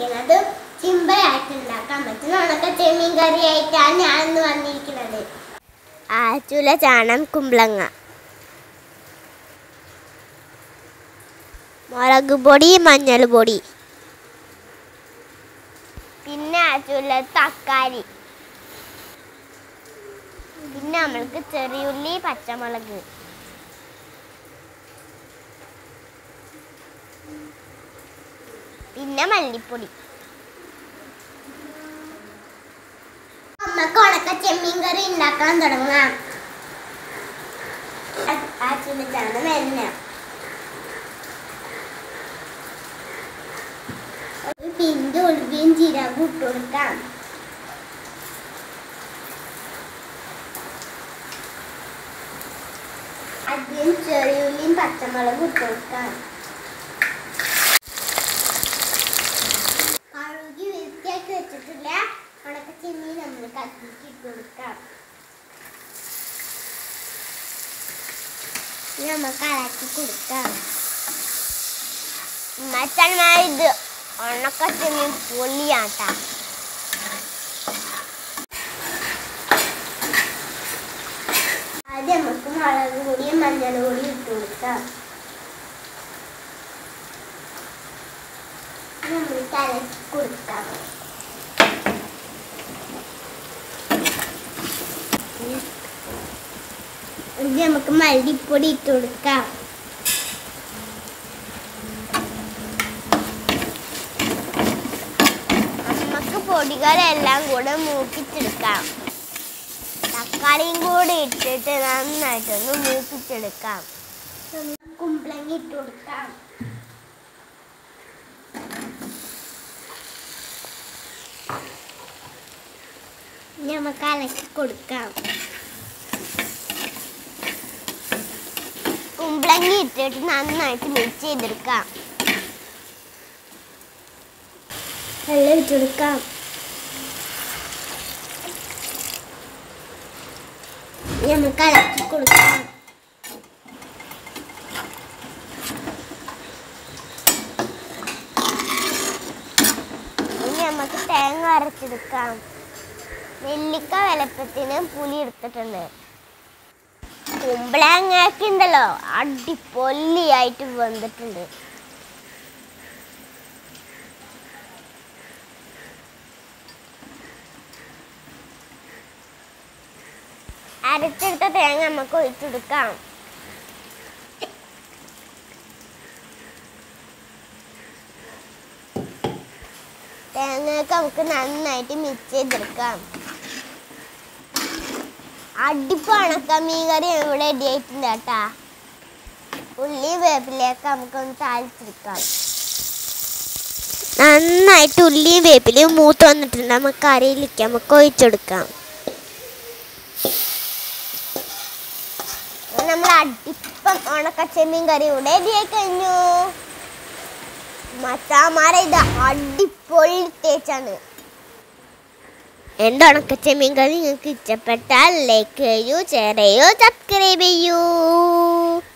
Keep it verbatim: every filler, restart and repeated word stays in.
വന്നിരിക്കുന്നത് സിമ്പിളായിട്ട് ഉണ്ടാക്കാൻ പറ്റുന്ന ഉണക്കച്ചെമ്മീൻ കറിയായിട്ടാണ് ഞാൻ ഇന്ന് വന്നിരിക്കുന്നത്. ആച്ചുല ചാണം കുമ്പളങ്ങ, മുളക് പൊടി, മഞ്ഞൾ പൊടി, പിന്നെ ആച്ചുല തക്കാളി, പിന്നെ നമ്മൾക്ക് ചെറിയുള്ളി, പച്ചമുളക്, പിന്നെ മല്ലിപ്പൊടി. നമുക്ക് ഉണക്കച്ചെമ്മീൻ കറി ഉണ്ടാക്കാൻ തുടങ്ങാം. ആച്ചുലച്ചാണ് എണ്ണ, ഒരു പിഞ്ച് ഉലുവയും ജീരകവും ഇട്ട് കൊടുക്കാം. അതിൽ ചെറിയുള്ളിയും പച്ചമുളകും ഇട്ട് കൊടുക്കാം. കഴുകി വൃത്തിയാക്കി വെച്ചിട്ടില്ല ഉണക്കച്ചെമ്മീൻ നമ്മൾ കത്തിക്ക് ഇട്ട് കൊടുക്കാം. നമുക്ക് ഇളക്കി കൊടുക്കാം. മച്ചാന്മാർ ഇത് ഉണക്കച്ചെമ്മീൻ പൊളിയാട്ടാ. ആദ്യം നമുക്ക് മുളക് പൊടിയും മഞ്ഞൾ പൊടിയും ഇട്ട് കൊടുക്കാം. നമ്മൾ കലക്കി കൊടുക്കാം. ഇത് നമുക്ക് മല്ലിപ്പൊടി ഇട്ട് കൊടുക്കാം. നമുക്ക് പൊടികളെല്ലാം കൂടെ മൂപ്പിച്ചെടുക്കാം. തക്കാളിയും കൂടി ഇട്ടിട്ട് നന്നായിട്ടൊന്ന് മൂപ്പിച്ചെടുക്കാം. കുമ്പളങ്ങ ഇട്ട് കൊടുക്കാം. നമുക്ക് ഇളക്കി കൊടുക്കാം. കുമ്പളങ്ങ ഇട്ടിട്ട് നന്നായിട്ട് മിക്സ് ചെയ്തെടുക്കാം. വെള്ളം ഇട്ട് കൊടുക്കാം. നമുക്ക് ഇളക്കി കൊടുക്കാം. ഇനി നമുക്ക് തേങ്ങ അരച്ചെടുക്കാം. നെല്ലിക്ക വലുപ്പത്തിന് പുളി എടുത്തിട്ടുണ്ട്. കുമ്പളങ്ങയൊക്കെ ഉണ്ടല്ലോ അടിപൊളിയായിട്ട് വന്നിട്ടുണ്ട്. അരച്ചെടുത്ത തേങ്ങ നമുക്ക് ഒഴിച്ചെടുക്കാം. തേങ്ങയൊക്കെ നമുക്ക് നന്നായിട്ട് മിക്സ് ചെയ്തെടുക്കാം. അടിപ്പ് ഉണക്കമീൻ കറി ഇവിടെ റെഡി ആയിട്ടുണ്ട് കേട്ടാ. ഉള്ളി വേപ്പിലേക്ക് നമുക്കൊന്ന് താളിച്ചെടുക്കാം. നന്നായിട്ട് ഉള്ളിയും വേപ്പിലയും മൂത്ത് വന്നിട്ടുണ്ട്. നമുക്ക് കറിയിലേക്ക് നമുക്ക് ഒഴിച്ചെടുക്കാം. നമ്മൾ അടിപ്പം ഉണക്കച്ചെമ്മീൻ കറി ഇവിടെ റെഡി ആയി കഴിഞ്ഞു. മച്ചാമാരെ ഇത് അടിപൊളി ടേസ്റ്റാണ്. എൻ്റെ ഉണക്കച്ചെമ്മീൻ കറി നിങ്ങൾക്ക് ഇഷ്ടപ്പെട്ടാൽ ലൈക്ക് ചെയ്യൂ, ഷെയർ ചെയ്യൂ, സബ്സ്ക്രൈബ് ചെയ്യൂ.